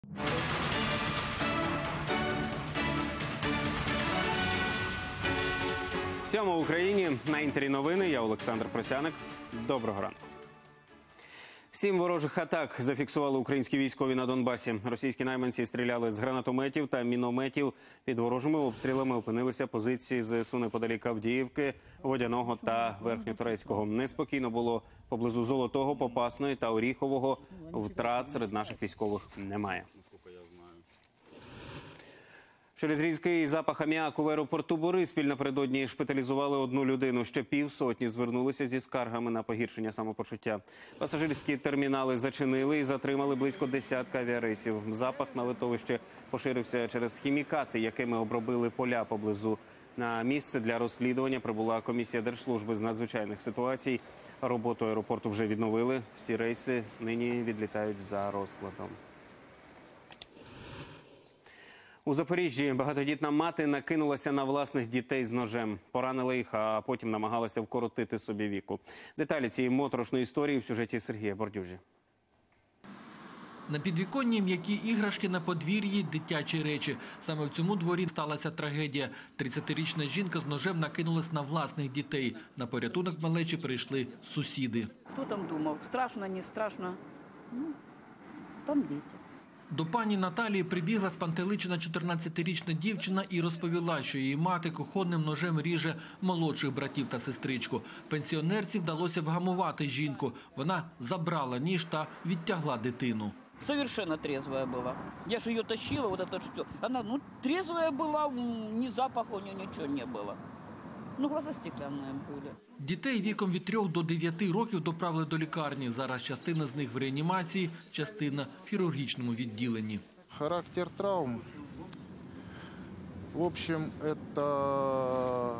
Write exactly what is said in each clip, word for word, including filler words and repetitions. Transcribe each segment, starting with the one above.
Сьома в Україні. На Інтері новини. Я Олександр Просяник. Доброго ранку. Сім ворожих атак зафіксували українські військові на Донбасі. Російські найманці стріляли з гранатометів та мінометів. Під ворожими обстрілами опинилися позиції ЗСУ неподалік Авдіївки, Водяного та Верхньоторецького. Неспокійно було поблизу Золотого, Попасної та Оріхового. Втрат серед наших військових немає. Через різкий запах аміаку в аеропорту Бориспіль напередодні шпиталізували одну людину. Ще півсотні звернулися зі скаргами на погіршення самопочуття. Пасажирські термінали зачинили і затримали близько десятка авіарейсів. Запах на литовище поширився через хімікати, якими обробили поля поблизу. На місце для розслідування прибула комісія Держслужби з надзвичайних ситуацій. Роботу аеропорту вже відновили. Всі рейси нині відлітають за розкладом. У Запоріжжі багатодітна мати накинулася на власних дітей з ножем. Поранила їх, а потім намагалася вкоротити собі віку. Деталі цієї моторошної історії в сюжеті Сергія Бордюжі. На підвіконні м'які іграшки, на подвір'ї дитячі речі. Саме в цьому дворі сталася трагедія. тридцятирічна жінка з ножем накинулась на власних дітей. На порятунок малечі прийшли сусіди. Хто там думав? Страшно, не страшно? Ну, там діти. До пані Наталії прибігла спантеличена чотирнадцятирічна дівчина і розповіла, що її мати кухонним ножем ріже молодших братів та сестричку. Пенсіонерці вдалося вгамувати жінку. Вона забрала ніж та відтягла дитину. Совершенно трезвая была. Я же ее тащила, вот это что. Она, ну, трезвая была, ни запаха у нее ничего не было. Ну, глаза стеклянные были. Дітей віком від трьох до дев'яти років доправили до лікарні. Зараз частина з них в реанімації, частина в хірургічному відділенні. Характер травм, в общем, это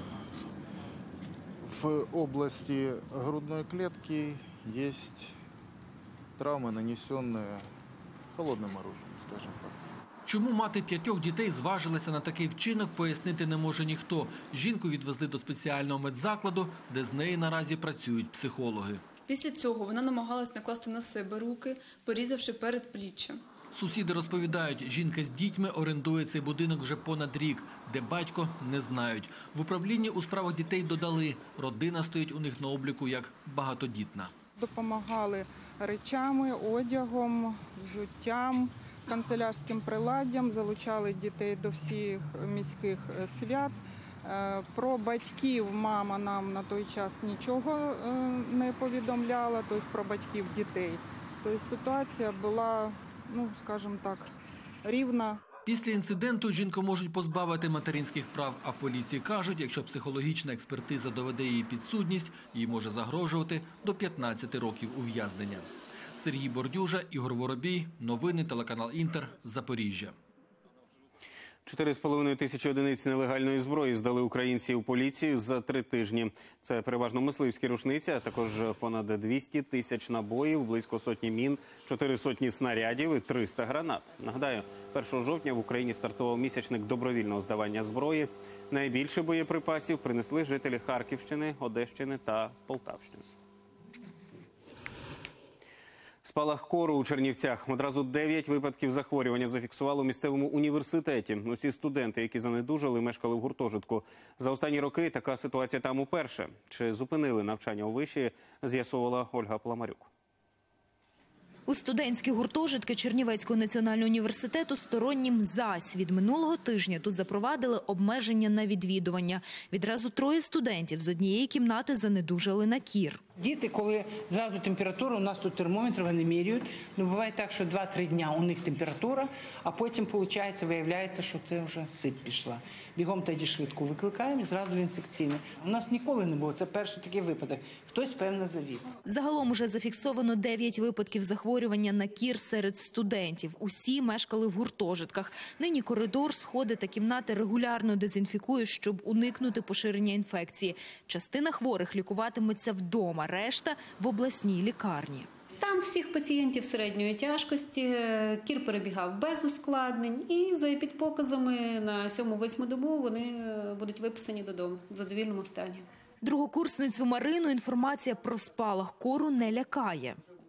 в области грудной клетки есть травмы, нанесенные холодным оружием, скажем так. Чому мати п'ятьох дітей зважилася на такий вчинок, пояснити не може ніхто. Жінку відвезли до спеціального медзакладу, де з неї наразі працюють психологи. Після цього вона намагалась накласти на себе руки, порізавши передпліччя. Сусіди розповідають, жінка з дітьми орендує цей будинок вже понад рік, де батько не знають. В управлінні у справах дітей додали, родина стоїть у них на обліку як багатодітна. Допомагали речами, одягом, взуттям, канцелярським приладдям, залучали дітей до всіх міських свят. Про батьків мама нам на той час нічого не повідомляла, тобто про батьків дітей. Тобто ситуація була, ну, скажімо так, рівна. Після інциденту жінку можуть позбавити материнських прав, а в поліції кажуть, якщо психологічна експертиза доведе її підсудність, їй може загрожувати до п'ятнадцяти років ув'язнення. Сергій Бордюжа, Ігор Воробій. Новини, телеканал «Інтер», Запоріжжя. Чотири з половиною тисячі одиниць нелегальної зброї здали українці у поліцію за три тижні. Це переважно мисливські рушниці, а також понад двісті тисяч набоїв, близько сотні мін, чотири сотні снарядів і триста гранат. Нагадаю, першого жовтня в Україні стартував місячник добровільного здавання зброї. Найбільше боєприпасів принесли жителі Харківщини, Одещини та Полтавщини. Спалах кору у Чернівцях. Одразу дев'ять випадків захворювання зафіксували у місцевому університеті. Усі студенти, які занедужали, мешкали в гуртожитку. За останні роки така ситуація там уперше. Чи зупинили навчання у виші, з'ясовувала Ольга Паламарюк. У студентські гуртожитки Чернівецького національного університету стороннім зась. Від минулого тижня тут запровадили обмеження на відвідування. Відразу троє студентів з однієї кімнати занедужали на кір. Діти, коли зразу температура, у нас тут термометр, вони міряють. Ну, буває так, що два-три дня у них температура, а потім, виходить, виявляється, що це вже сип пішла. Бігом тоді швидку викликаємо і зразу інфекційне. У нас ніколи не було, це перший такий випадок. Хтось, певно, завіз. Загалом уже зафіксовано дев'ять випадків захворювання на кір серед студентів. Усі мешкали в гуртожитках. Нині коридор, сходи та кімнати регулярно дезінфікують, щоб уникнути поширення інфекції. Частина хворих лікуватиметься вдома, решта – в обласній лікарні. Там всіх пацієнтів середньої тяжкості, кір перебігав без ускладнень і за епідпоказами на сьому-восьму добу вони будуть виписані додому в задовільному стані. Другокурсницю Марину інформація про спалах кору не лякає.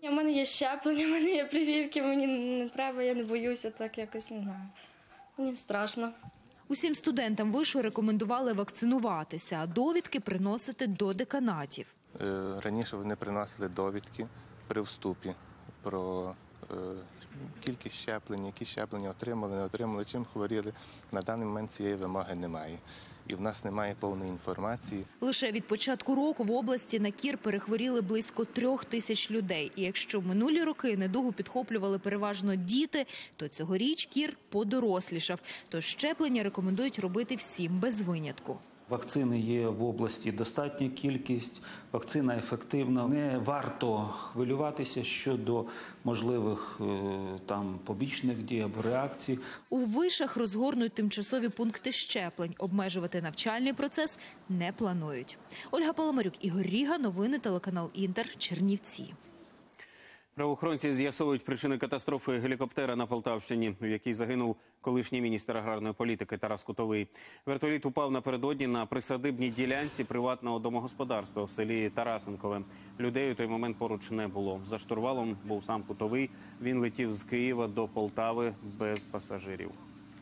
У мене є щеплення, у мене є прививки, мені не треба, я не боюся, так якось не знаю. Мені страшно. Усім студентам вишу рекомендували вакцинуватися, а довідки приносити до деканатів. Раніше вони приносили довідки при вступі про кількість щеплень, які щеплення отримали, не отримали, чим хворіли. На даний момент цієї вимоги немає. І в нас немає повної інформації. Лише від початку року в області на кір перехворіли близько трьох тисяч людей. І якщо минулі роки недугу підхоплювали переважно діти, то цьогоріч кір подорослішав. Тож щеплення рекомендують робити всім без винятку. Вакцини є в області достатня кількість, вакцина ефективна. Не варто хвилюватися щодо можливих там побічних дій або реакцій. У вишах розгорнуть тимчасові пункти щеплень. Обмежувати навчальний процес не планують. Ольга Паламарюк, Ігор Ріга, новини телеканал Інтер, Чернівці. Правоохоронці з'ясовують причини катастрофи гелікоптера на Полтавщині, в якій загинув колишній міністр аграрної політики Тарас Кутовий. Вертоліт упав напередодні на присадибній ділянці приватного домогосподарства в селі Тарасенкове. Людей у той момент поруч не було. За штурвалом був сам Кутовий. Він летів з Києва до Полтави без пасажирів.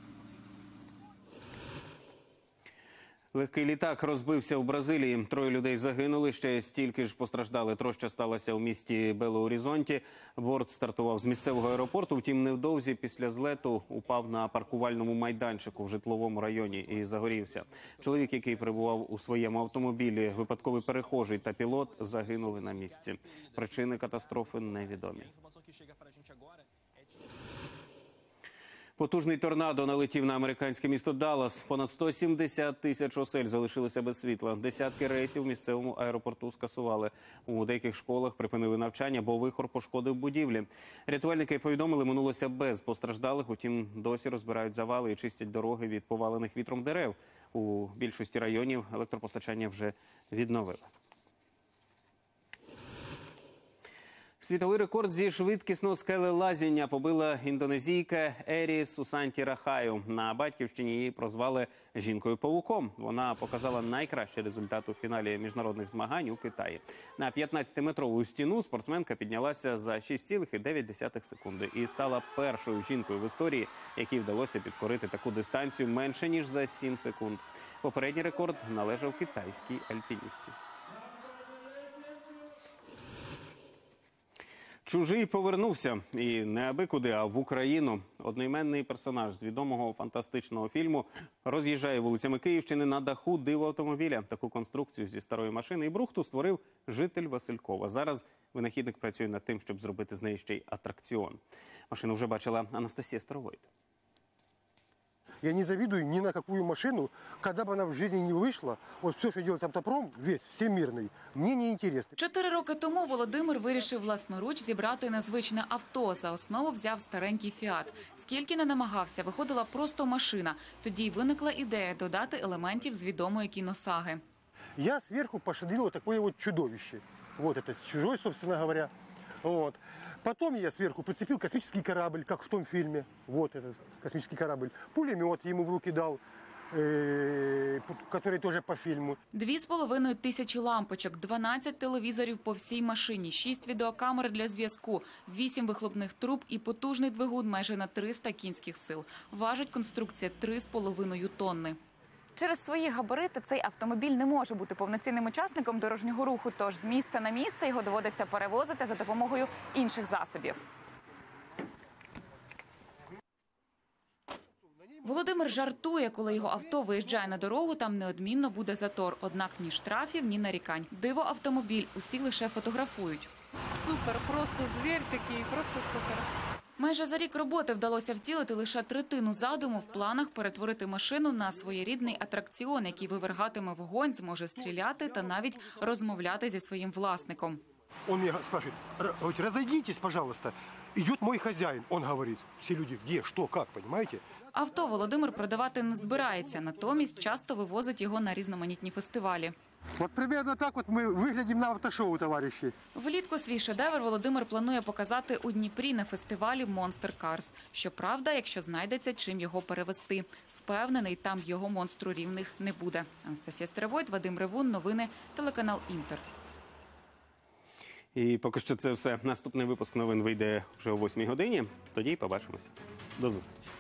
Легкий літак розбився в Бразилії. Троє людей загинули, ще стільки ж постраждали. Троща сталася у місті Бело-Орізонті. Борт стартував з місцевого аеропорту, втім невдовзі після злету упав на паркувальному майданчику в житловому районі і загорівся. Чоловік, який перебував у своєму автомобілі, випадковий перехожий та пілот загинули на місці. Причини катастрофи невідомі. Потужний торнадо налетів на американське місто Даллас. Понад сто сімдесят тисяч осель залишилися без світла. Десятки рейсів в місцевому аеропорту скасували. У деяких школах припинили навчання, бо вихор пошкодив будівлі. Рятувальники повідомили, минулося без постраждалих, утім досі розбирають завали і чистять дороги від повалених вітром дерев. У більшості районів електропостачання вже відновили. Світовий рекорд зі швидкісного скелелазіння побила індонезійка Ері Сусанті Рахаю. На батьківщині її прозвали «жінкою-павуком». Вона показала найкращий результат у фіналі міжнародних змагань у Китаї. На п'ятнадцятиметрову стіну спортсменка піднялася за шість цілих дев'ять десятих секунди і стала першою жінкою в історії, якій вдалося підкорити таку дистанцію менше, ніж за сім секунд. Попередній рекорд належав китайській альпіністці. Чужий повернувся. І не аби куди, а в Україну. Одноіменний персонаж з відомого фантастичного фільму роз'їжджає вулицями Київщини на даху дивоавтомобіля. Таку конструкцію зі старої машини і брухту створив житель Василькова. Зараз винахідник працює над тим, щоб зробити з неї ще й атракціон. Машину вже бачила Анастасія Старовойт. Я не завидую ни на какую машину, когда бы она в жизни не вышла. Вот все, что делает автопром, весь, всемирный, мне не интересно. Чотири роки тому Володимир вирішив власноруч зібрати незвичне авто. За основу взяв старенький «Фіат». Скільки не намагався, виходила просто машина. Тоді й виникла ідея додати елементів з відомої кіносаги. Я сверху посадил вот такое вот чудовище. Вот это чужой, собственно говоря. Вот. Потом я сверху прицепил космический корабль, как в том фильме. Вот этот космический корабль. Пулемет ему в руки дал, э, который тоже по фильму. Дві з половиною тисячі лампочок, дванадцять телевізорів по всій машині, шість відеокамер для зв'язку, вісім вихлопних труб і потужний двигун майже на триста кінських сил. Важить конструкція три з половиною тонни. Через свої габарити цей автомобіль не може бути повноцінним учасником дорожнього руху, тож з місця на місце його доводиться перевозити за допомогою інших засобів. Володимир жартує, коли його авто виїжджає на дорогу, там неодмінно буде затор. Однак ні штрафів, ні нарікань. Диво-автомобіль усі лише фотографують. Супер, просто звір такий, просто супер. Майже за рік роботи вдалося втілити лише третину задуму. В планах перетворити машину на своєрідний атракціон, який вивергатиме вогонь, зможе стріляти та навіть розмовляти зі своїм власником. Он меня спрашивает, говорит, разойдитесь, пожалуйста. Идет мой хозяин. Он говорит, все люди, где, что, как, понимаете? Авто Володимир продавати не збирається, натомість часто вивозить його на різноманітні фестивалі. Вот примерно так вот мы выглядим на автошоу, товарищи. Влітку свій шедевр Володимир планує показати у Дніпрі на фестивалі Monster Cars. Щоправда, якщо знайдеться чим його перевезти. Впевнений, там його монстру рівних не буде. Анастасія Старовойт, Вадим Ревун, новини, телеканал Інтер. І поки що це все. Наступний випуск новин вийде вже о восьмій годині. Тоді й побачимося. До зустрічі.